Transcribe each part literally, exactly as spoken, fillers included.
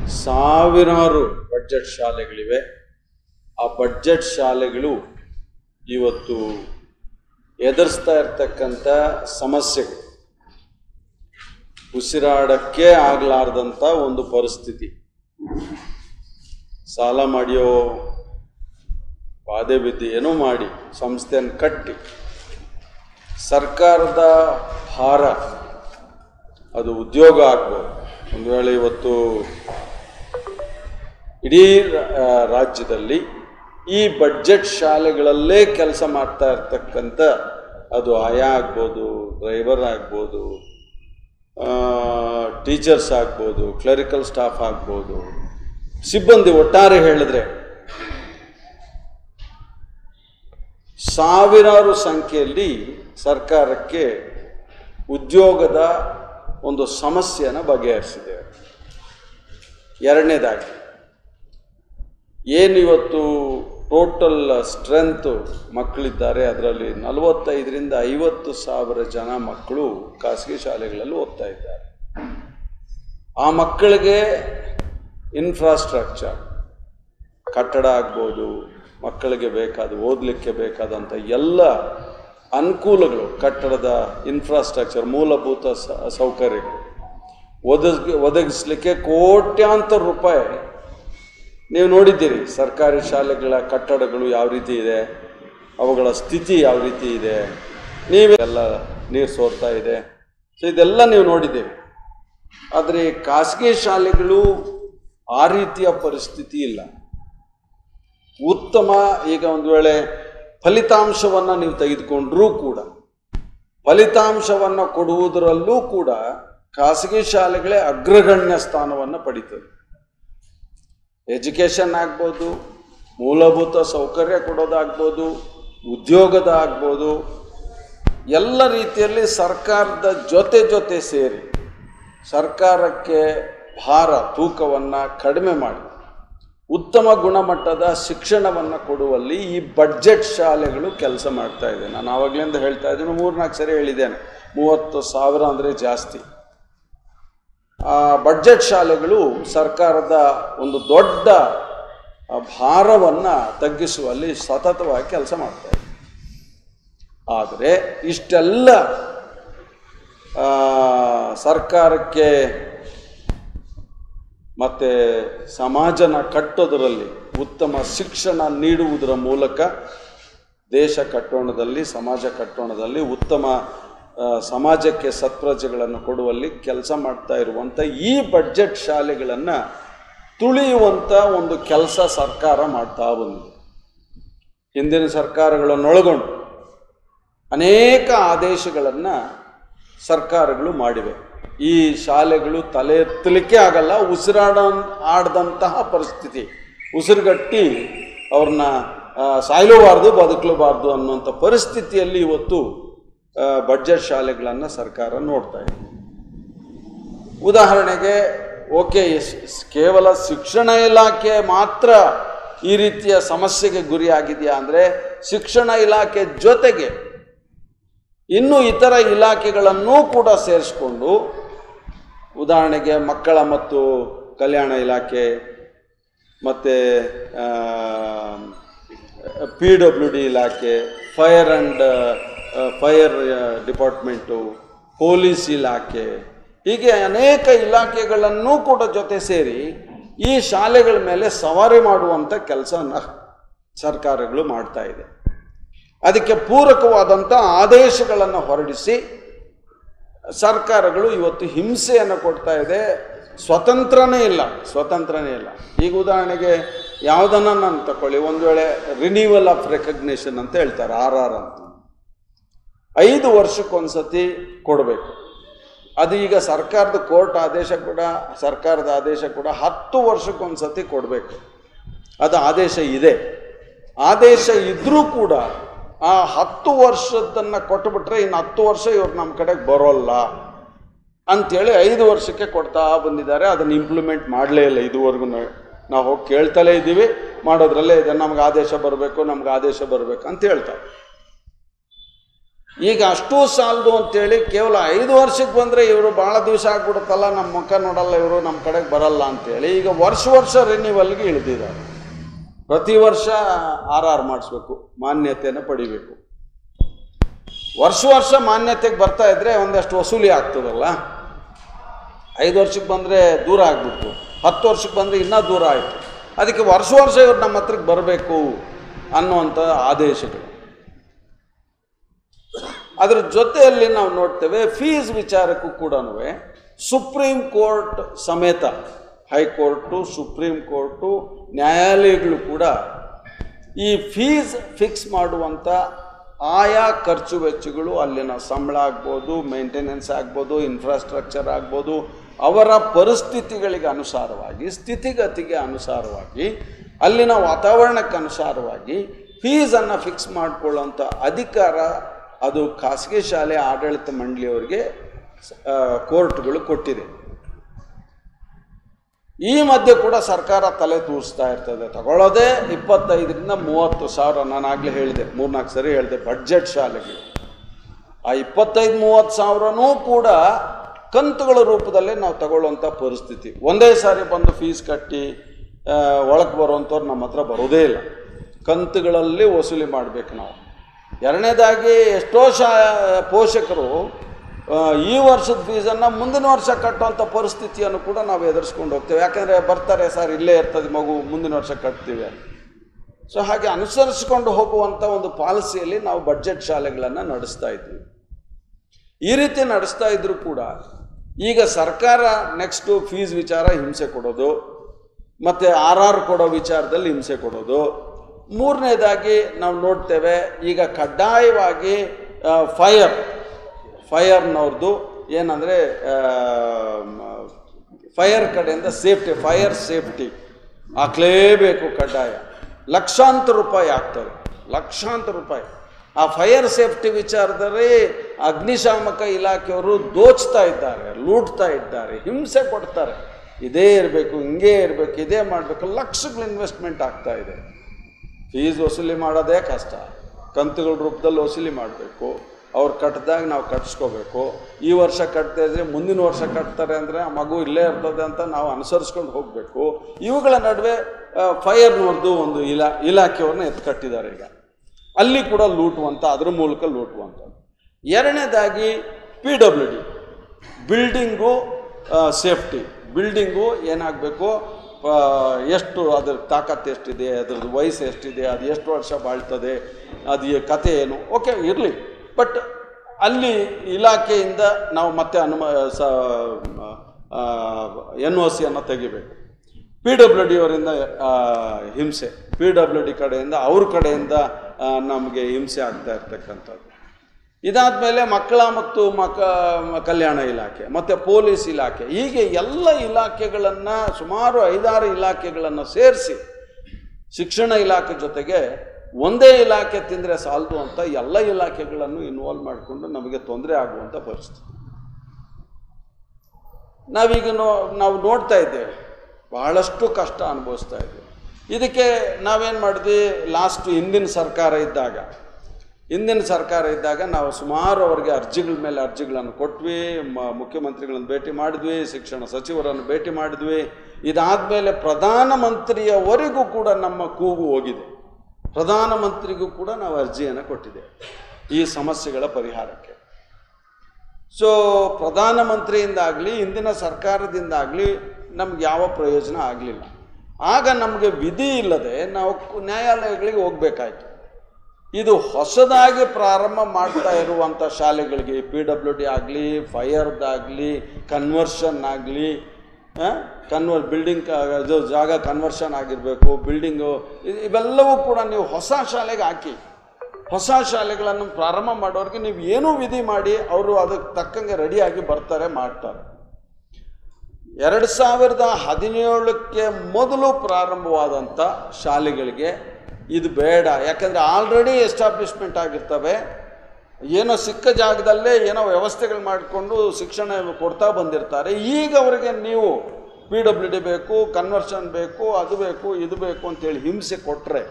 ಸಾವಿರಾರು ಬಡ್ಜೆಟ್ ಶಾಲೆಗಳಿವೆ. ಆ ಬಡ್ಜೆಟ್ ಶಾಲೆಗಳು ಇವತ್ತು ಎದುರಿಸ್ತಾ ಇರ್ತಕ್ಕಂಥ ಸಮಸ್ಯೆಗಳು ಉಸಿರಾಡಕ್ಕೆ ಆಗಲಾರ್ದಂಥ ಒಂದು ಪರಿಸ್ಥಿತಿ. ಸಾಲ ಮಾಡಿಯೋ ಬಾಧೆ ಬಿದ್ದು ಏನೋ ಮಾಡಿ ಸಂಸ್ಥೆಯನ್ನು ಕಟ್ಟಿ ಸರ್ಕಾರದ ಭಾರ, ಅದು ಉದ್ಯೋಗ ಆಗ್ಬೋದು. ಒಂದು ವೇಳೆ ಇವತ್ತು ಇಡೀ ರಾಜ್ಯದಲ್ಲಿ ಈ ಬಡ್ಜೆಟ್ ಶಾಲೆಗಳಲ್ಲೇ ಕೆಲಸ ಮಾಡ್ತಾ ಇರ್ತಕ್ಕಂಥ, ಅದು ಆಯಾ ಆಗ್ಬೋದು, ಡ್ರೈವರ್ ಆಗ್ಬೋದು, ಟೀಚರ್ಸ್ ಆಗ್ಬೋದು, ಕ್ಲರಿಕಲ್ ಸ್ಟಾಫ್ ಆಗ್ಬೋದು, ಸಿಬ್ಬಂದಿ ಒಟ್ಟಾರೆ ಹೇಳಿದ್ರೆ ಸಾವಿರಾರು ಸಂಖ್ಯೆಯಲ್ಲಿ ಸರ್ಕಾರಕ್ಕೆ ಉದ್ಯೋಗದ ಒಂದು ಸಮಸ್ಯೆಯನ್ನು ಬಗೆಹರಿಸಿದೆ. ಎರಡನೇದಾಗಿ ಏನಿವತ್ತು ಟೋಟಲ್ ಸ್ಟ್ರೆಂತ್ ಮಕ್ಕಳಿದ್ದಾರೆ, ಅದರಲ್ಲಿ ನಲವತ್ತೈದರಿಂದ ಐವತ್ತು ಸಾವಿರ ಜನ ಮಕ್ಕಳು ಖಾಸಗಿ ಶಾಲೆಗಳಲ್ಲಿ ಓದ್ತಾ ಇದ್ದಾರೆ. ಆ ಮಕ್ಕಳಿಗೆ ಇನ್ಫ್ರಾಸ್ಟ್ರಕ್ಚರ್, ಕಟ್ಟಡ ಆಗ್ಬೋದು, ಮಕ್ಕಳಿಗೆ ಬೇಕಾದ ಓದಲಿಕ್ಕೆ ಬೇಕಾದಂಥ ಎಲ್ಲ ಅನುಕೂಲಗಳು, ಕಟ್ಟಡದ ಇನ್ಫ್ರಾಸ್ಟ್ರಕ್ಚರ್, ಮೂಲಭೂತ ಸೌಕರ್ಯಗಳು ಒದಗಿ ಒದಗಿಸಲಿಕ್ಕೆ ಕೋಟ್ಯಾಂತರ ರೂಪಾಯಿ ನೀವು ನೋಡಿದ್ದೀರಿ. ಸರ್ಕಾರಿ ಶಾಲೆಗಳ ಕಟ್ಟಡಗಳು ಯಾವ ರೀತಿ ಇದೆ, ಅವುಗಳ ಸ್ಥಿತಿ ಯಾವ ರೀತಿ ಇದೆ, ನೀವೆಲ್ಲ ನೀರು ಸೋರ್ತಾ ಇದೆ. ಸೊ ಇದೆಲ್ಲ ನೀವು ನೋಡಿದ್ದೀರಿ. ಆದರೆ ಖಾಸಗಿ ಶಾಲೆಗಳು ಆ ರೀತಿಯ ಪರಿಸ್ಥಿತಿ ಇಲ್ಲ. ಉತ್ತಮ, ಈಗ ಒಂದು ವೇಳೆ ಫಲಿತಾಂಶವನ್ನು ನೀವು ತೆಗೆದುಕೊಂಡ್ರೂ ಕೂಡ, ಫಲಿತಾಂಶವನ್ನು ಕೊಡುವುದರಲ್ಲೂ ಕೂಡ ಖಾಸಗಿ ಶಾಲೆಗಳೇ ಅಗ್ರಗಣ್ಯ ಸ್ಥಾನವನ್ನು ಪಡೀತದೆ. ಎಜುಕೇಷನ್ ಆಗ್ಬೋದು, ಮೂಲಭೂತ ಸೌಕರ್ಯ ಕೊಡೋದಾಗ್ಬೋದು, ಉದ್ಯೋಗದ ಆಗ್ಬೋದು, ಎಲ್ಲ ರೀತಿಯಲ್ಲಿ ಸರ್ಕಾರದ ಜೊತೆ ಜೊತೆ ಸೇರಿ ಸರ್ಕಾರಕ್ಕೆ ಭಾರ, ತೂಕವನ್ನು ಕಡಿಮೆ ಮಾಡಿ ಉತ್ತಮ ಗುಣಮಟ್ಟದ ಶಿಕ್ಷಣವನ್ನು ಕೊಡುವಲ್ಲಿ ಈ ಬಡ್ಜೆಟ್ ಶಾಲೆಗಳು ಕೆಲಸ ಮಾಡ್ತಾ ಇದೆ. ನಾನು ಆವಾಗಲಿಂದ ಹೇಳ್ತಾ ಇದ್ದೀನಿ, ಮೂರ್ನಾಲ್ಕು ಸರಿ ಹೇಳಿದ್ದೇನೆ, ಮೂವತ್ತು ಸಾವಿರ ಅಂದರೆ ಜಾಸ್ತಿ. ಆ ಬಡ್ಜೆಟ್ ಶಾಲೆಗಳು ಸರ್ಕಾರದ ಒಂದು ದೊಡ್ಡ ಭಾರವನ್ನು ತಗ್ಗಿಸುವಲ್ಲಿ ಸತತವಾಗಿ ಕೆಲಸ ಮಾಡ್ತಾ ಇದೆ. ಆದರೆ ಇಷ್ಟೆಲ್ಲ ಸರ್ಕಾರಕ್ಕೆ ಮತ್ತು ಸಮಾಜನ ಕಟ್ಟೋದರಲ್ಲಿ, ಉತ್ತಮ ಶಿಕ್ಷಣ ನೀಡುವುದರ ಮೂಲಕ ದೇಶ ಕಟ್ಟೋಣದಲ್ಲಿ, ಸಮಾಜ ಕಟ್ಟೋಣದಲ್ಲಿ, ಉತ್ತಮ ಸಮಾಜಕ್ಕೆ ಸತ್ಪ್ರಜೆಗಳನ್ನು ಕೊಡುವಲ್ಲಿ ಕೆಲಸ ಮಾಡ್ತಾ ಇರುವಂಥ ಈ ಬಡ್ಜೆಟ್ ಶಾಲೆಗಳನ್ನು ತುಳಿಯುವಂಥ ಒಂದು ಕೆಲಸ ಸರ್ಕಾರ ಮಾಡ್ತಾ ಬಂದಿದೆ. ಹಿಂದಿನ ಸರ್ಕಾರಗಳನ್ನೊಳಗೊಂಡು ಅನೇಕ ಆದೇಶಗಳನ್ನು ಸರ್ಕಾರಗಳು ಮಾಡಿವೆ. ಈ ಶಾಲೆಗಳು ತಲೆ ಎತ್ತಲಿಕ್ಕೆ ಆಗಲ್ಲ, ಉಸಿರಾಡ ಆಡ್ದಂತಹ ಪರಿಸ್ಥಿತಿ, ಉಸಿರುಗಟ್ಟಿ ಅವ್ರನ್ನ ಸಾಯಲೂಬಾರ್ದು, ಬದುಕಲೂಬಾರ್ದು ಅನ್ನುವಂಥ ಪರಿಸ್ಥಿತಿಯಲ್ಲಿ ಇವತ್ತು ಬಡ್ಜೆಟ್ ಶಾಲೆಗಳನ್ನು ಸರ್ಕಾರ ನೋಡ್ತಾ ಇದೆ. ಉದಾಹರಣೆಗೆ, ಓಕೆ, ಕೇವಲ ಶಿಕ್ಷಣ ಇಲಾಖೆ ಮಾತ್ರ ಈ ರೀತಿಯ ಸಮಸ್ಯೆಗೆ ಗುರಿಯಾಗಿದೆಯಾ ಅಂದರೆ, ಶಿಕ್ಷಣ ಇಲಾಖೆ ಜೊತೆಗೆ ಇನ್ನು ಇತರ ಇಲಾಖೆಗಳನ್ನೂ ಕೂಡ ಸೇರಿಸ್ಕೊಂಡು, ಉದಾಹರಣೆಗೆ ಮಕ್ಕಳ ಮತ್ತು ಕಲ್ಯಾಣ ಇಲಾಖೆ, ಮತ್ತು ಪಿ ಡಬ್ಲ್ಯೂ ಡಿ ಇಲಾಖೆ, fire and fire department, police ಇಲಾಖೆ, ಹೀಗೆ ಅನೇಕ ಇಲಾಖೆಗಳನ್ನೂ ಕೂಡ ಜೊತೆ ಸೇರಿ ಈ ಶಾಲೆಗಳ ಮೇಲೆ ಸವಾರಿ ಮಾಡುವಂಥ ಕೆಲಸವನ್ನು ಸರ್ಕಾರಗಳು ಮಾಡ್ತಾ ಇದೆ. ಅದಕ್ಕೆ ಪೂರಕವಾದಂಥ ಆದೇಶಗಳನ್ನು ಹೊರಡಿಸಿ ಸರ್ಕಾರಗಳು ಇವತ್ತು ಹಿಂಸೆಯನ್ನು ಕೊಡ್ತಾ ಇದೆ. ಸ್ವತಂತ್ರನೇ ಇಲ್ಲ, ಸ್ವತಂತ್ರನೇ ಇಲ್ಲ. ಈಗ ಉದಾಹರಣೆಗೆ ಯಾವುದನ್ನು ನಾನು ತಗೊಳ್ಳಿ, ಒಂದು ವೇಳೆ ರಿನ್ಯೂವಲ್ ಆಫ್ ರೆಕಗ್ನೇಷನ್ ಅಂತ ಹೇಳ್ತಾರೆ, ಆರ್ ಆರ್ ಅಂತ, ಐದು ವರ್ಷಕ್ಕೊಂದ್ಸತಿ ಕೊಡಬೇಕು. ಅದು ಈಗ ಸರ್ಕಾರದ ಕೋರ್ಟ್ ಆದೇಶ ಕೂಡ, ಸರ್ಕಾರದ ಆದೇಶ ಕೂಡ ಹತ್ತು ವರ್ಷಕ್ಕೊಂದ್ಸತಿ ಕೊಡಬೇಕು. ಅದು ಆದೇಶ ಇದೆ. ಆದೇಶ ಇದ್ದರೂ ಕೂಡ ಆ ಹತ್ತು ವರ್ಷದನ್ನು ಕೊಟ್ಟುಬಿಟ್ರೆ ಇನ್ನು ಹತ್ತು ವರ್ಷ ಇವ್ರು ನಮ್ಮ ಕಡೆಗೆ ಬರೋಲ್ಲ ಅಂಥೇಳಿ ಐದು ವರ್ಷಕ್ಕೆ ಕೊಡ್ತಾ ಬಂದಿದ್ದಾರೆ. ಅದನ್ನು ಇಂಪ್ಲಿಮೆಂಟ್ ಮಾಡಲೇ ಇಲ್ಲ ಇದುವರೆಗೂ. ನಾವು ಹೋಗಿ ಕೇಳ್ತಲೇ ಇದ್ದೀವಿ, ಮಾಡೋದ್ರಲ್ಲೇ ಇದೆ, ನಮ್ಗೆ ಆದೇಶ ಬರಬೇಕು, ನಮ್ಗೆ ಆದೇಶ ಬರಬೇಕು ಅಂತ ಹೇಳ್ತಾರೆ. ಈಗ ಅಷ್ಟೂ ಸಾಲದು ಅಂತೇಳಿ ಕೇವಲ ಐದು ವರ್ಷಕ್ಕೆ ಬಂದರೆ ಇವರು ಭಾಳ ದಿವಸ ಆಗ್ಬಿಡುತ್ತಲ್ಲ, ನಮ್ಮ ಮುಖ ನೋಡಲ್ಲ ಇವರು, ನಮ್ಮ ಕಡೆಗೆ ಬರಲ್ಲ ಅಂತೇಳಿ ಈಗ ವರ್ಷ ವರ್ಷ ರಿನ್ಯೂವಲ್ಗೆ ಇಳಿದಿದ್ದಾರೆ. ಪ್ರತಿ ವರ್ಷ ಆರ್ ಆರ್ ಮಾಡಿಸ್ಬೇಕು, ಮಾನ್ಯತೆಯನ್ನು ಪಡಿಬೇಕು. ವರ್ಷ ವರ್ಷ ಮಾನ್ಯತೆಗೆ ಬರ್ತಾ ಇದ್ರೆ ಒಂದಷ್ಟು ವಸೂಲಿ ಆಗ್ತದಲ್ಲ. ಐದು ವರ್ಷಕ್ಕೆ ಬಂದರೆ ದೂರ ಆಗ್ಬಿಟ್ಟು, ಹತ್ತು ವರ್ಷಕ್ಕೆ ಬಂದರೆ ಇನ್ನೂ ದೂರ ಆಯಿತು. ಅದಕ್ಕೆ ವರ್ಷ ವರ್ಷ ಇವ್ರು ನಮ್ಮ ಹತ್ರಕ್ಕೆ ಬರಬೇಕು ಅನ್ನುವಂಥ ಆದೇಶಗಳು. ಅದರ ಜೊತೆಯಲ್ಲಿ ನಾವು ನೋಡ್ತೇವೆ ಫೀಸ್ ವಿಚಾರಕ್ಕೂ ಕೂಡ ಸುಪ್ರೀಂ ಕೋರ್ಟ್ ಸಮೇತ, ಹೈಕೋರ್ಟು, ಸುಪ್ರೀಂ ಕೋರ್ಟು, ನ್ಯಾಯಾಲಯಗಳು ಕೂಡ ಈ ಫೀಸ್ ಫಿಕ್ಸ್ ಮಾಡುವಂಥ ಆಯಾ ಖರ್ಚು ವೆಚ್ಚಗಳು, ಅಲ್ಲಿನ ಸಂಬಳ ಆಗ್ಬೋದು, ಮೇಂಟೆನೆನ್ಸ್ ಆಗ್ಬೋದು, ಇನ್ಫ್ರಾಸ್ಟ್ರಕ್ಚರ್ ಆಗ್ಬೋದು, ಅವರ ಪರಿಸ್ಥಿತಿಗಳಿಗೆ ಅನುಸಾರವಾಗಿ, ಸ್ಥಿತಿಗತಿಗೆ ಅನುಸಾರವಾಗಿ, ಅಲ್ಲಿನ ವಾತಾವರಣಕ್ಕೆ ಅನುಸಾರವಾಗಿ ಫೀಸನ್ನು ಫಿಕ್ಸ್ ಮಾಡಿಕೊಳ್ಳುವಂಥ ಅಧಿಕಾರ ಅದು ಖಾಸಗಿ ಶಾಲೆ ಆಡಳಿತ ಮಂಡಳಿಯವರಿಗೆ ಕೋರ್ಟ್ಗಳು ಕೊಟ್ಟಿದೆ. ಈ ಮಧ್ಯೆ ಕೂಡ ಸರ್ಕಾರ ತಲೆ ತೂರಿಸ್ತಾ ಇರ್ತದೆ. ತಗೊಳ್ಳೋದೇ ಇಪ್ಪತ್ತೈದರಿಂದ ಮೂವತ್ತು ಸಾವಿರ. ನಾನು ಆಗಲೇ ಹೇಳಿದೆ, ಮೂರ್ನಾಲ್ಕು ಸರಿ ಹೇಳಿದೆ, ಬಡ್ಜೆಟ್ ಶಾಲೆಗೆ ಆ ಇಪ್ಪತ್ತೈದು ಮೂವತ್ತು ಸಾವಿರನೂ ಕೂಡ ಕಂತುಗಳ ರೂಪದಲ್ಲೇ ನಾವು ತಗೊಳ್ಳುವಂಥ ಪರಿಸ್ಥಿತಿ. ಒಂದೇ ಸಾರಿ ಬಂದು ಫೀಸ್ ಕಟ್ಟಿ ಒಳಗೆ ಬರುವಂಥವ್ರು ನಮ್ಮ ಹತ್ರ ಬರೋದೇ ಇಲ್ಲ. ಕಂತುಗಳಲ್ಲಿ ವಸೂಲಿ ಮಾಡಬೇಕು ನಾವು. ಎರಡನೇದಾಗಿ ಎಷ್ಟೋ ಶಾ ಪೋಷಕರು ಈ ವರ್ಷದ ಫೀಸನ್ನು ಮುಂದಿನ ವರ್ಷ ಕಟ್ಟುವಂಥ ಪರಿಸ್ಥಿತಿಯನ್ನು ಕೂಡ ನಾವು ಎದುರಿಸ್ಕೊಂಡು ಹೋಗ್ತೇವೆ. ಯಾಕಂದರೆ ಬರ್ತಾರೆ, ಸರ್ ಇಲ್ಲೇ ಇರ್ತದೆ ಮಗು, ಮುಂದಿನ ವರ್ಷ ಕಟ್ತೀವಿ ಅಂತ. ಸೊ ಹಾಗೆ ಅನುಸರಿಸಿಕೊಂಡು ಹೋಗುವಂಥ ಒಂದು ಪಾಲಿಸಿಯಲ್ಲಿ ನಾವು ಬಡ್ಜೆಟ್ ಶಾಲೆಗಳನ್ನು ನಡೆಸ್ತಾ ಇದ್ವಿ. ಈ ರೀತಿ ನಡೆಸ್ತಾ ಇದ್ರೂ ಕೂಡ ಈಗ ಸರ್ಕಾರ ನೆಕ್ಸ್ಟು ಫೀಸ್ ವಿಚಾರ ಹಿಂಸೆ ಕೊಡೋದು, ಮತ್ತು ಆರ್ ಆರ್ ಕೊಡೋ ವಿಚಾರದಲ್ಲಿ ಹಿಂಸೆ ಕೊಡೋದು. ಮೂರನೇದಾಗಿ ನಾವು ನೋಡ್ತೇವೆ ಈಗ ಕಡ್ಡಾಯವಾಗಿ ಫೈರ್ ಫೈರ್ನವ್ರದ್ದು ಏನಂದರೆ ಫೈರ್ ಕಡೆಯಿಂದ ಸೇಫ್ಟಿ, ಫೈರ್ ಸೇಫ್ಟಿ ಹಾಕಲೇಬೇಕು ಕಡ್ಡಾಯ. ಲಕ್ಷಾಂತರ ರೂಪಾಯಿ ಆಗ್ತದೆ, ಲಕ್ಷಾಂತರ ರೂಪಾಯಿ. ಆ ಫೈರ್ ಸೇಫ್ಟಿ ವಿಚಾರದಲ್ಲಿ ಅಗ್ನಿಶಾಮಕ ಇಲಾಖೆಯವರು ದೋಚ್ತಾ ಇದ್ದಾರೆ, ಲೂಟ್ತಾ ಇದ್ದಾರೆ, ಹಿಂಸೆ ಕೊಡ್ತಾರೆ. ಇದೇ ಇರಬೇಕು, ಹಿಂಗೇ ಇರಬೇಕು, ಇದೇ ಮಾಡಬೇಕು, ಲಕ್ಷಗಳ ಇನ್ವೆಸ್ಟ್ಮೆಂಟ್ ಆಗ್ತಾ ಇದೆ. ಫೀಸ್ ವಸೂಲಿ ಮಾಡೋದೇ ಕಷ್ಟ, ಕಂತುಗಳ ರೂಪದಲ್ಲಿ ವಸೂಲಿ ಮಾಡಬೇಕು. ಅವ್ರು ಕಟ್ಟಿದಾಗ ನಾವು ಕಟ್ಸ್ಕೋಬೇಕು. ಈ ವರ್ಷ ಕಟ್ತಾ ಇದ್ರೆ ಮುಂದಿನ ವರ್ಷ ಕಟ್ತಾರೆ ಅಂದರೆ ಆ ಮಗು ಇಲ್ಲೇ ಇರ್ತದೆ ಅಂತ ನಾವು ಅನುಸರಿಸ್ಕೊಂಡು ಹೋಗಬೇಕು. ಇವುಗಳ ನಡುವೆ ಫೈರ್ನವ್ರದ್ದು ಒಂದು ಇಲಾ ಇಲಾಖೆಯವ್ರನ್ನ ಎತ್ತು ಕಟ್ಟಿದ್ದಾರೆ. ಈಗ ಅಲ್ಲಿ ಕೂಡ ಲೂಟುವಂಥ, ಅದ್ರ ಮೂಲಕ ಲೂಟುವಂಥದ್ದು. ಎರಡನೇದಾಗಿ P W D building safety. Building ಏನಾಗಬೇಕು, ಎಷ್ಟು ಅದ್ರ ತಾಕತ್ತು ಎಷ್ಟಿದೆ, ಅದ್ರದ್ದು ವಯಸ್ಸು ಎಷ್ಟಿದೆ, ಅದು ಎಷ್ಟು ವರ್ಷ ಬಾಳ್ತದೆ, ಅದು ಕತೆ ಏನು, ಓಕೆ ಇರಲಿ. ಬಟ್ ಅಲ್ಲಿ ಇಲಾಖೆಯಿಂದ ನಾವು ಮತ್ತೆ ಅನುಮ ಸ ಎನ್ ಒ ಸಿಯನ್ನು ತೆಗಿಬೇಕು. ಪಿ ಡಬ್ಲ್ಯೂ ಡಿ ಅವರಿಂದ ಹಿಂಸೆ, ಪಿ ಡಬ್ಲ್ಯೂ ಡಿ ಕಡೆಯಿಂದ ಅವ್ರ ಕಡೆಯಿಂದ ನಮಗೆ ಹಿಂಸೆ ಆಗ್ತಾ ಇರ್ತಕ್ಕಂಥದ್ದು. ಇದಾದಮೇಲೆ ಮಕ್ಕಳ ಮತ್ತು ಮಕ ಕಲ್ಯಾಣ ಇಲಾಖೆ ಮತ್ತು ಪೊಲೀಸ್ ಇಲಾಖೆ, ಹೀಗೆ ಎಲ್ಲ ಇಲಾಖೆಗಳನ್ನು, ಸುಮಾರು ಐದಾರು ಇಲಾಖೆಗಳನ್ನು ಸೇರಿಸಿ ಶಿಕ್ಷಣ ಇಲಾಖೆ ಜೊತೆಗೆ ಒಂದೇ ಇಲಾಖೆ ತಿಂದರೆ ಸಾಲದು ಅಂತ ಎಲ್ಲ ಇಲಾಖೆಗಳನ್ನು ಇನ್ವಾಲ್ವ್ ಮಾಡಿಕೊಂಡು ನಮಗೆ ತೊಂದರೆ ಆಗುವಂಥ ಪರಿಸ್ಥಿತಿ ನಾವೀಗ ನೋ ನಾವು ನೋಡ್ತಾ ಇದ್ದೇವೆ. ಬಹಳಷ್ಟು ಕಷ್ಟ ಅನುಭವಿಸ್ತಾ ಇದ್ದೇವೆ. ಇದಕ್ಕೆ ನಾವೇನು ಮಾಡಿದ್ವಿ, ಲಾಸ್ಟ್ ಹಿಂದಿನ ಸರ್ಕಾರ ಇದ್ದಾಗ ಹಿಂದಿನ ಸರ್ಕಾರ ಇದ್ದಾಗ ನಾವು ಸುಮಾರು ಅವರಿಗೆ ಅರ್ಜಿಗಳ ಮೇಲೆ ಅರ್ಜಿಗಳನ್ನು ಕೊಟ್ವಿ, ಮ ಮುಖ್ಯಮಂತ್ರಿಗಳನ್ನು ಭೇಟಿ ಮಾಡಿದ್ವಿ, ಶಿಕ್ಷಣ ಸಚಿವರನ್ನು ಭೇಟಿ ಮಾಡಿದ್ವಿ. ಇದಾದಮೇಲೆ ಪ್ರಧಾನಮಂತ್ರಿಯವರೆಗೂ ಕೂಡ ನಮ್ಮ ಕೂಗು ಹೋಗಿದೆ. ಪ್ರಧಾನಮಂತ್ರಿಗೂ ಕೂಡ ನಾವು ಅರ್ಜಿಯನ್ನು ಕೊಟ್ಟಿದ್ದೇವೆ ಈ ಸಮಸ್ಯೆಗಳ ಪರಿಹಾರಕ್ಕೆ. ಸೊ ಪ್ರಧಾನಮಂತ್ರಿಯಿಂದಾಗಲಿ ಹಿಂದಿನ ಸರ್ಕಾರದಿಂದಾಗಲಿ ನಮ್ಗೆ ಯಾವ ಪ್ರಯೋಜನ ಆಗಲಿಲ್ಲ. ಆಗ ನಮಗೆ ವಿಧಿ ಇಲ್ಲದೆ ನಾವು ನ್ಯಾಯಾಲಯಗಳಿಗೆ ಹೋಗಬೇಕಾಯ್ತು. ಇದು ಹೊಸದಾಗಿ ಪ್ರಾರಂಭ ಮಾಡ್ತಾ ಇರುವಂಥ ಶಾಲೆಗಳಿಗೆ, ಪಿ ಡಬ್ಲ್ಯೂ ಡಿ ಆಗಲಿ, ಫೈರ್ದಾಗಲಿ, ಕನ್ವರ್ಷನ್ ಆಗಲಿ, ಕನ್ವರ್ ಬಿಲ್ಡಿಂಗ್ ಇದು ಜಾಗ ಕನ್ವರ್ಷನ್ ಆಗಿರಬೇಕು, ಬಿಲ್ಡಿಂಗು, ಇವೆಲ್ಲವೂ ಕೂಡ ನೀವು ಹೊಸ ಶಾಲೆಗೆ ಹಾಕಿ, ಹೊಸ ಶಾಲೆಗಳನ್ನು ಪ್ರಾರಂಭ ಮಾಡೋರಿಗೆ ನೀವು ಏನೂ ವಿಧಿ ಮಾಡಿ ಅವರು ಅದಕ್ಕೆ ತಕ್ಕಂಗೆ ರೆಡಿಯಾಗಿ ಬರ್ತಾರೆ, ಮಾಡ್ತಾರೆ. ಎರಡು ಸಾವಿರದ ಹದಿನೇಳಕ್ಕೆ ಮೊದಲು ಪ್ರಾರಂಭವಾದಂಥ ಶಾಲೆಗಳಿಗೆ ಇದು ಬೇಡ. ಯಾಕಂದರೆ ಆಲ್ರೆಡಿ ಎಸ್ಟಾಬ್ಲಿಷ್ಮೆಂಟ್ ಆಗಿರ್ತವೆ, ಏನೋ ಸಿಕ್ಕ ಜಾಗದಲ್ಲೇ ಏನೋ ವ್ಯವಸ್ಥೆಗಳು ಮಾಡಿಕೊಂಡು ಶಿಕ್ಷಣ ಕೊಡ್ತಾ ಬಂದಿರ್ತಾರೆ. ಈಗ ಅವರಿಗೆ ನೀವು ಪಿ ಡಬ್ಲ್ಯೂ ಡಿ ಬೇಕು, ಕನ್ವರ್ಷನ್ ಬೇಕು, ಅದು ಬೇಕು, ಇದು ಬೇಕು ಅಂತೇಳಿ ಹಿಂಸೆ ಕೊಟ್ಟರೆ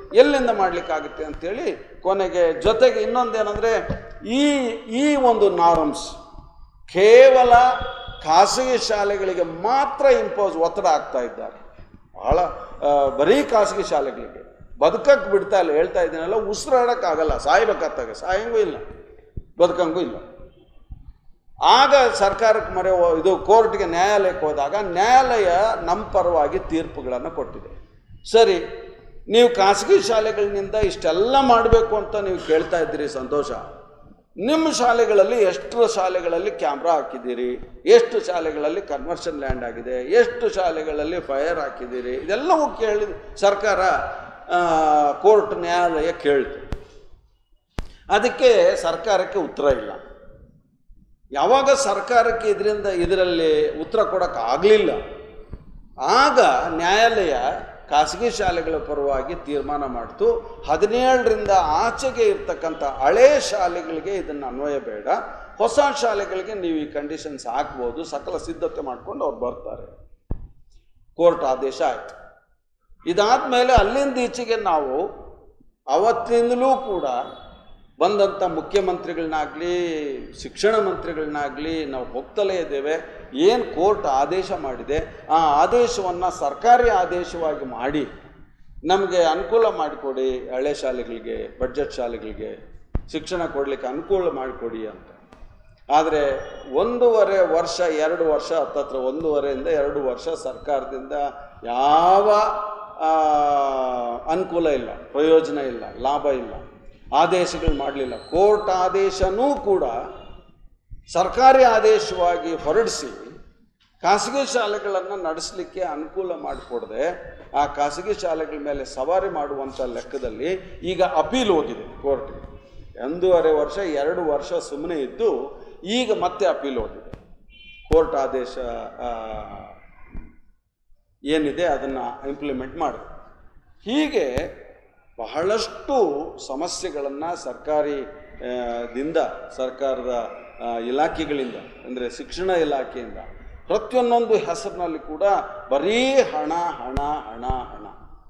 ಎಲ್ಲಿಂದ ಮಾಡಲಿಕ್ಕಾಗುತ್ತೆ ಅಂಥೇಳಿ ಕೊನೆಗೆ ಜೊತೆಗೆ ಇನ್ನೊಂದೇನೆಂದರೆ ಈ ಈ ಒಂದು ನಾರ್ಮ್ಸ್ ಕೇವಲ ಖಾಸಗಿ ಶಾಲೆಗಳಿಗೆ ಮಾತ್ರ ಇಂಪೋಸ್ ಒತ್ತಡ ಆಗ್ತಾ ಇದ್ದಾರೆ. ಭಾಳ ಬರೀ ಖಾಸಗಿ ಶಾಲೆಗಳಿಗೆ ಬದುಕಕ್ಕೆ ಬಿಡ್ತಾ ಇಲ್ಲ. ಹೇಳ್ತಾ ಇದ್ದೀನಲ್ಲ, ಉಸಿರಾಡೋಕ್ಕಾಗಲ್ಲ, ಸಾಯ್ಬೇಕಾಗ್ತಾಗ, ಸಾಯಂಗೂ ಇಲ್ಲ, ಬದುಕಂಗೂ ಇಲ್ಲ. ಆಗ ಸರ್ಕಾರಕ್ಕೆ ಮೊರೆ ಇದು ಕೋರ್ಟ್ಗೆ ನ್ಯಾಯಾಲಯಕ್ಕೆ ಹೋದಾಗ ನ್ಯಾಯಾಲಯ ನಮ್ಮ ಪರವಾಗಿ ತೀರ್ಪುಗಳನ್ನು ಕೊಟ್ಟಿದೆ. ಸರಿ, ನೀವು ಖಾಸಗಿ ಶಾಲೆಗಳಿಂದ ಇಷ್ಟೆಲ್ಲ ಮಾಡಬೇಕು ಅಂತ ನೀವು ಕೇಳ್ತಾ ಇದ್ದೀರಿ, ಸಂತೋಷ. ನಿಮ್ಮ ಶಾಲೆಗಳಲ್ಲಿ ಎಷ್ಟು ಶಾಲೆಗಳಲ್ಲಿ ಕ್ಯಾಮ್ರಾ ಹಾಕಿದ್ದೀರಿ, ಎಷ್ಟು ಶಾಲೆಗಳಲ್ಲಿ ಕನ್ವರ್ಷನ್ ಲ್ಯಾಂಡ್ ಆಗಿದೆ, ಎಷ್ಟು ಶಾಲೆಗಳಲ್ಲಿ ಫೈರ್ ಹಾಕಿದ್ದೀರಿ, ಇದೆಲ್ಲವೂ ಕೇಳಿ ಸರ್ಕಾರ ಕೋರ್ಟ್ ನ್ಯಾಯಾಲಯ ಕೇಳ್ತು. ಅದಕ್ಕೆ ಸರ್ಕಾರಕ್ಕೆ ಉತ್ತರ ಇಲ್ಲ. ಯಾವಾಗ ಸರ್ಕಾರಕ್ಕೆ ಇದರಿಂದ ಇದರಲ್ಲಿ ಉತ್ತರ ಕೊಡೋಕ್ಕಾಗಲಿಲ್ಲ, ಆಗ ನ್ಯಾಯಾಲಯ ಖಾಸಗಿ ಶಾಲೆಗಳ ಪರವಾಗಿ ತೀರ್ಮಾನ ಮಾಡ್ತು, ಹದಿನೇಳರಿಂದ ಆಚೆಗೆ ಇರ್ತಕ್ಕಂಥ ಹಳೇ ಶಾಲೆಗಳಿಗೆ ಇದನ್ನು ಅನ್ವಯ ಬೇಡ, ಹೊಸ ಶಾಲೆಗಳಿಗೆ ನೀವು ಈ ಕಂಡೀಷನ್ಸ್ ಹಾಕ್ಬೋದು, ಸಕಲ ಸಿದ್ಧತೆ ಮಾಡ್ಕೊಂಡು ಅವ್ರು ಬರ್ತಾರೆ. ಕೋರ್ಟ್ ಆದೇಶ ಆಯಿತು. ಇದಾದ ಮೇಲೆ ಅಲ್ಲಿಂದ ಈಚೆಗೆ ನಾವು ಅವತ್ತಿಂದಲೂ ಕೂಡ ಬಂದಂಥ ಮುಖ್ಯಮಂತ್ರಿಗಳನ್ನಾಗಲಿ ಶಿಕ್ಷಣ ಮಂತ್ರಿಗಳನ್ನಾಗಲಿ ನಾವು ಹೋಗ್ತಲೇ ಇದ್ದೇವೆ. ಏನು ಕೋರ್ಟ್ ಆದೇಶ ಮಾಡಿದೆ ಆ ಆದೇಶವನ್ನು ಸರ್ಕಾರಿ ಆದೇಶವಾಗಿ ಮಾಡಿ ನಮಗೆ ಅನುಕೂಲ ಮಾಡಿಕೊಡಿ, ಹಳೆ ಶಾಲೆಗಳಿಗೆ, ಬಡ್ಜೆಟ್ ಶಾಲೆಗಳಿಗೆ ಶಿಕ್ಷಣ ಕೊಡಲಿಕ್ಕೆ ಅನುಕೂಲ ಮಾಡಿಕೊಡಿ ಅಂತ. ಆದರೆ ಒಂದೂವರೆ ವರ್ಷ ಎರಡು ವರ್ಷ ಹತ್ತತ್ರ ಒಂದೂವರೆಯಿಂದ ಎರಡು ವರ್ಷ ಸರ್ಕಾರದಿಂದ ಯಾವ ಅನುಕೂಲ ಇಲ್ಲ, ಪ್ರಯೋಜನ ಇಲ್ಲ, ಲಾಭ ಇಲ್ಲ, ಆದೇಶಗಳು ಮಾಡಲಿಲ್ಲ. ಕೋರ್ಟ್ ಆದೇಶನೂ ಕೂಡ ಸರ್ಕಾರಿ ಆದೇಶವಾಗಿ ಹೊರಡಿಸಿ ಖಾಸಗಿ ಶಾಲೆಗಳನ್ನು ನಡೆಸಲಿಕ್ಕೆ ಅನುಕೂಲ ಮಾಡಿಕೊಡದೆ ಆ ಖಾಸಗಿ ಶಾಲೆಗಳ ಮೇಲೆ ಸವಾರಿ ಮಾಡುವಂಥ ಲೆಕ್ಕದಲ್ಲಿ ಈಗ ಅಪೀಲ್ ಹೋಗಿದೆ ಕೋರ್ಟ್ಗೆ. ಒಂದೂವರೆ ವರ್ಷ ಎರಡು ವರ್ಷ ಸುಮ್ಮನೆ ಇದ್ದು ಈಗ ಮತ್ತೆ ಅಪೀಲ್ ಹೋಗಿದೆ. ಕೋರ್ಟ್ ಆದೇಶ ಏನಿದೆ ಅದನ್ನು ಇಂಪ್ಲಿಮೆಂಟ್ ಮಾಡಿ. ಹೀಗೆ ಬಹಳಷ್ಟು ಸಮಸ್ಯೆಗಳನ್ನು ಸರ್ಕಾರಿ ದಿಂದ ಸರ್ಕಾರದ ಇಲಾಖೆಗಳಿಂದ ಅಂದರೆ ಶಿಕ್ಷಣ ಇಲಾಖೆಯಿಂದ ಪ್ರತಿಯೊಂದೊಂದು ಹೆಸರಿನಲ್ಲಿ ಕೂಡ ಬರೀ ಹಣ ಹಣ ಹಣ ಹಣ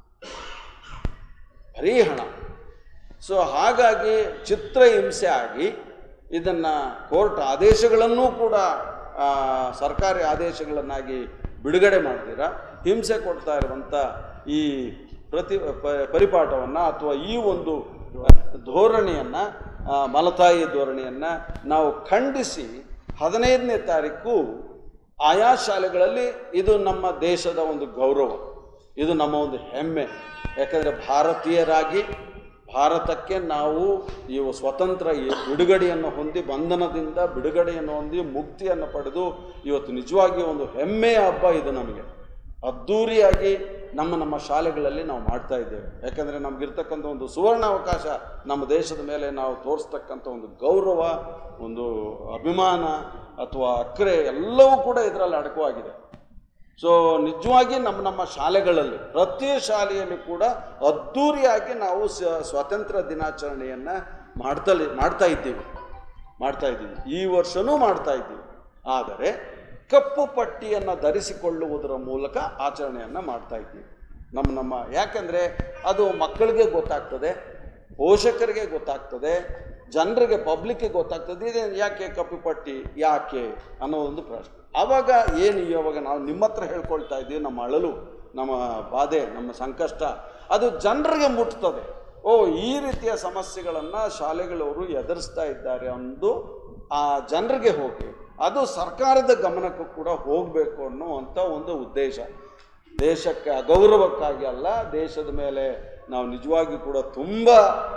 ಬರೀ ಹಣ. ಸೊ ಹಾಗಾಗಿ ಚಿತ್ರಹಿಂಸೆ ಆಗಿ ಇದನ್ನು ಕೋರ್ಟ್ ಆದೇಶಗಳನ್ನೂ ಕೂಡ ಸರ್ಕಾರಿ ಆದೇಶಗಳನ್ನಾಗಿ ಬಿಡುಗಡೆ ಮಾಡಿದಿರ ಹಿಂಸೆ ಕೊಡ್ತಾ ಇರುವಂಥ ಈ ಪ್ರತಿ ಪರಿಪಾಠವನ್ನು ಅಥವಾ ಈ ಒಂದು ಧೋರಣೆಯನ್ನು, ಮಲತಾಯಿ ಧೋರಣೆಯನ್ನು ನಾವು ಖಂಡಿಸಿ ಹದಿನೈದನೇ ತಾರೀಕು ಆಯಾ ಶಾಲೆಗಳಲ್ಲಿ ಇದು ನಮ್ಮ ದೇಶದ ಒಂದು ಗೌರವ, ಇದು ನಮ್ಮ ಒಂದು ಹೆಮ್ಮೆ. ಯಾಕಂದರೆ ಭಾರತೀಯರಾಗಿ ಭಾರತಕ್ಕೆ ನಾವು ಇವು ಸ್ವತಂತ್ರ ಬಿಡುಗಡೆಯನ್ನು ಹೊಂದಿ, ಬಂಧನದಿಂದ ಬಿಡುಗಡೆಯನ್ನು ಹೊಂದಿ ಮುಕ್ತಿಯನ್ನು ಪಡೆದು ಇವತ್ತು ನಿಜವಾಗಿ ಒಂದು ಹೆಮ್ಮೆಯ ಹಬ್ಬ ಇದು ನಮಗೆ. ಅದ್ಧೂರಿಯಾಗಿ ನಮ್ಮ ನಮ್ಮ ಶಾಲೆಗಳಲ್ಲಿ ನಾವು ಮಾಡ್ತಾ ಇದ್ದೇವೆ. ಯಾಕಂದರೆ ನಮಗಿರ್ತಕ್ಕಂಥ ಒಂದು ಸುವರ್ಣ ಅವಕಾಶ, ನಮ್ಮ ದೇಶದ ಮೇಲೆ ನಾವು ತೋರಿಸ್ತಕ್ಕಂಥ ಒಂದು ಗೌರವ, ಒಂದು ಅಭಿಮಾನ ಅಥವಾ ಅಕ್ಕರೆ ಎಲ್ಲವೂ ಕೂಡ ಇದರಲ್ಲಿ ಅಡಕವಾಗಿದೆ. ಸೊ ನಿಜವಾಗಿ ನಮ್ಮ ನಮ್ಮ ಶಾಲೆಗಳಲ್ಲಿ ಪ್ರತಿ ಶಾಲೆಯಲ್ಲಿ ಕೂಡ ಅದ್ಧೂರಿಯಾಗಿ ನಾವು ಸ್ವಾತಂತ್ರ್ಯ ದಿನಾಚರಣೆಯನ್ನು ಮಾಡ್ತಲೇ ಮಾಡ್ತಾ ಇದ್ದೀವಿ ಮಾಡ್ತಾ ಇದ್ದೀವಿ ಈ ವರ್ಷವೂ ಮಾಡ್ತಾ ಇದ್ದೀವಿ. ಆದರೆ ಕಪ್ಪು ಪಟ್ಟಿಯನ್ನು ಧರಿಸಿಕೊಳ್ಳುವುದರ ಮೂಲಕ ಆಚರಣೆಯನ್ನು ಮಾಡ್ತಾ ಇದ್ದೀವಿ ನಮ್ಮ ನಮ್ಮ ಯಾಕಂದರೆ ಅದು ಮಕ್ಕಳಿಗೆ ಗೊತ್ತಾಗ್ತದೆ, ಪೋಷಕರಿಗೆ ಗೊತ್ತಾಗ್ತದೆ, ಜನರಿಗೆ ಪಬ್ಲಿಕ್ಗೆ ಗೊತ್ತಾಗ್ತದೆ ಇದೆ ಯಾಕೆ ಕಪ್ಪು ಪಟ್ಟಿ ಯಾಕೆ ಅನ್ನೋ ಒಂದು ಪ್ರಶ್ನೆ. ಆವಾಗ ಏನು ಇವಾಗ ನಾವು ನಿಮ್ಮ ಹತ್ರ ಹೇಳ್ಕೊಳ್ತಾ ಇದ್ದೀವಿ, ನಮ್ಮ ಅಳಲು, ನಮ್ಮ ಬಾಧೆ, ನಮ್ಮ ಸಂಕಷ್ಟ ಅದು ಜನರಿಗೆ ಮುಟ್ತದೆ. ಓ ಈ ರೀತಿಯ ಸಮಸ್ಯೆಗಳನ್ನು ಶಾಲೆಗಳವರು ಎದುರಿಸ್ತಾ ಇದ್ದಾರೆ ಅಂದು ಆ ಜನರಿಗೆ ಹೋಗಿ ಅದು ಸರ್ಕಾರದ ಗಮನಕ್ಕೂ ಕೂಡ ಹೋಗಬೇಕು ಅನ್ನುವಂಥ ಒಂದು ಉದ್ದೇಶ. ದೇಶಕ್ಕೆ ಅಗೌರವಕ್ಕಾಗಿ ಅಲ್ಲ, ದೇಶದ ಮೇಲೆ ನಾವು ನಿಜವಾಗಿ ಕೂಡ ತುಂಬ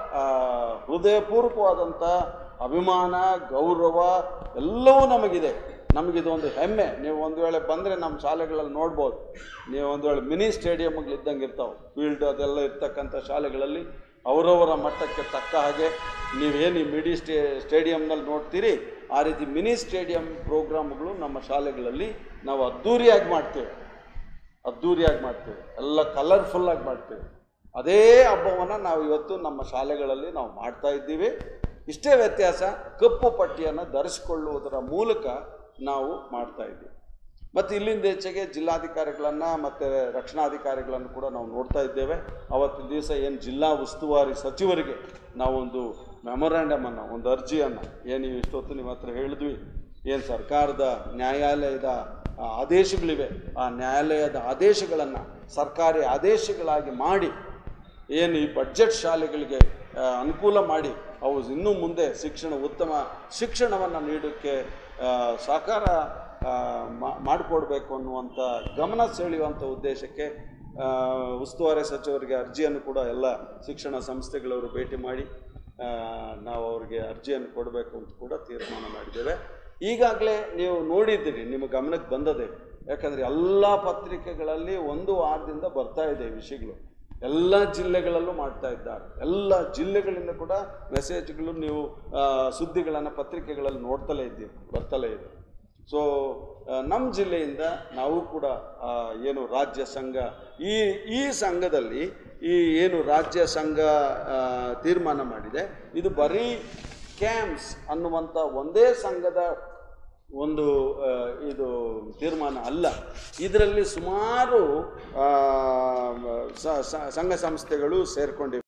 ಹೃದಯಪೂರ್ವಕವಾದಂಥ ಅಭಿಮಾನ, ಗೌರವ ಎಲ್ಲವೂ ನಮಗಿದೆ. ನಮಗಿದು ಒಂದು ಹೆಮ್ಮೆ. ನೀವು ಒಂದು ವೇಳೆ ಬಂದರೆ ನಮ್ಮ ಶಾಲೆಗಳಲ್ಲಿ ನೋಡ್ಬೋದು, ನೀವು ಒಂದು ವೇಳೆ ಮಿನಿ ಸ್ಟೇಡಿಯಮ್ಗಳಿದ್ದಂಗೆ ಇರ್ತಾವೆ, ಫೀಲ್ಡ್ ಅದೆಲ್ಲ ಇರ್ತಕ್ಕಂಥ ಶಾಲೆಗಳಲ್ಲಿ ಅವರವರ ಮಟ್ಟಕ್ಕೆ ತಕ್ಕ ಹಾಗೆ ನೀವೇನು ಈ ಮಿಡಿ ಸ್ಟೇ ಸ್ಟೇಡಿಯಮ್ನಲ್ಲಿ ನೋಡ್ತೀರಿ ಆ ರೀತಿ ಮಿನಿ ಸ್ಟೇಡಿಯಂ ಪ್ರೋಗ್ರಾಮ್ಗಳು ನಮ್ಮ ಶಾಲೆಗಳಲ್ಲಿ ನಾವು ಅದ್ಧೂರಿಯಾಗಿ ಮಾಡ್ತೇವೆ ಅದ್ಧೂರಿಯಾಗಿ ಮಾಡ್ತೇವೆ ಎಲ್ಲ ಕಲರ್ಫುಲ್ಲಾಗಿ ಮಾಡ್ತೇವೆ. ಅದೇ ಹಬ್ಬವನ್ನು ನಾವು ಇವತ್ತು ನಮ್ಮ ಶಾಲೆಗಳಲ್ಲಿ ನಾವು ಮಾಡ್ತಾ ಇದ್ದೀವಿ. ಇಷ್ಟೇ ವ್ಯತ್ಯಾಸ, ಕಪ್ಪು ಪಟ್ಟಿಯನ್ನು ಧರಿಸಿಕೊಳ್ಳುವುದರ ಮೂಲಕ ನಾವು ಮಾಡ್ತಾ ಇದ್ದೀವಿ. ಮತ್ತು ಇಲ್ಲಿಂದ ಹೆಚ್ಚೆಗೆ ಜಿಲ್ಲಾಧಿಕಾರಿಗಳನ್ನು ಮತ್ತು ರಕ್ಷಣಾಧಿಕಾರಿಗಳನ್ನು ಕೂಡ ನಾವು ನೋಡ್ತಾ ಇದ್ದೇವೆ. ಅವತ್ತಿನ ದಿವಸ ಏನು ಜಿಲ್ಲಾ ಉಸ್ತುವಾರಿ ಸಚಿವರಿಗೆ ನಾವೊಂದು ಮೆಮೊರಾಂಡಮನ್ನು, ಒಂದು ಅರ್ಜಿಯನ್ನು ಏನು ಇಷ್ಟೊತ್ತು ನಿಮ್ಮ ಹತ್ರ ಹೇಳಿದ್ವಿ, ಏನು ಸರ್ಕಾರದ ನ್ಯಾಯಾಲಯದ ಆದೇಶಗಳಿವೆ, ಆ ನ್ಯಾಯಾಲಯದ ಆದೇಶಗಳನ್ನು ಸರ್ಕಾರಿ ಆದೇಶಗಳಾಗಿ ಮಾಡಿ ಏನು ಈ ಬಡ್ಜೆಟ್ ಶಾಲೆಗಳಿಗೆ ಅನುಕೂಲ ಮಾಡಿ ಅವು ಇನ್ನೂ ಮುಂದೆ ಶಿಕ್ಷಣ ಉತ್ತಮ ಶಿಕ್ಷಣವನ್ನು ನೀಡೋಕ್ಕೆ ಸಹಕಾರ ಮಾಡಿಕೊಡ್ಬೇಕು ಅನ್ನುವಂಥ ಗಮನ ಸೆಳೆಯುವಂಥ ಉದ್ದೇಶಕ್ಕೆ ಉಸ್ತುವಾರಿ ಸಚಿವರಿಗೆ ಅರ್ಜಿಯನ್ನು ಕೂಡ ಎಲ್ಲ ಶಿಕ್ಷಣ ಸಂಸ್ಥೆಗಳವರು ಭೇಟಿ ಮಾಡಿ ನಾವು ಅವ್ರಿಗೆ ಅರ್ಜಿಯನ್ನು ಕೊಡಬೇಕು ಅಂತ ಕೂಡ ತೀರ್ಮಾನ ಮಾಡಿದ್ದೇವೆ. ಈಗಾಗಲೇ ನೀವು ನೋಡಿದ್ದೀರಿ, ನಿಮ್ಮ ಗಮನಕ್ಕೆ ಬಂದದೆ. ಯಾಕಂದರೆ ಎಲ್ಲ ಪತ್ರಿಕೆಗಳಲ್ಲಿ ಒಂದು ವಾರದಿಂದ ಬರ್ತಾ ಇದೆ ವಿಷಯಗಳು, ಎಲ್ಲ ಜಿಲ್ಲೆಗಳಲ್ಲೂ ಮಾಡ್ತಾ ಇದ್ದಾರೆ. ಎಲ್ಲ ಜಿಲ್ಲೆಗಳಿಂದ ಕೂಡ ಮೆಸೇಜ್ಗಳು ನೀವು ಸುದ್ದಿಗಳನ್ನು ಪತ್ರಿಕೆಗಳಲ್ಲಿ ನೋಡ್ತಲೇ ಇದ್ದೀವಿ, ಬರ್ತಲೇ ಇದೆ. ಸೊ ನಮ್ಮ ಜಿಲ್ಲೆಯಿಂದ ನಾವು ಕೂಡ ಏನು ರಾಜ್ಯ ಸಂಘ, ಈ ಈ ಸಂಘದಲ್ಲಿ ಈ ಏನು ರಾಜ್ಯ ಸಂಘ ತೀರ್ಮಾನ ಮಾಡಿದೆ, ಇದು ಬರೀ ಕ್ಯಾಂಪ್ಸ್ ಅನ್ನುವಂಥ ಒಂದೇ ಸಂಘದ ಒಂದು ಇದು ತೀರ್ಮಾನ ಅಲ್ಲ. ಇದರಲ್ಲಿ ಸುಮಾರು ಸಂಘ ಸಂಸ್ಥೆಗಳು ಸೇರಿಕೊಂಡಿವೆ.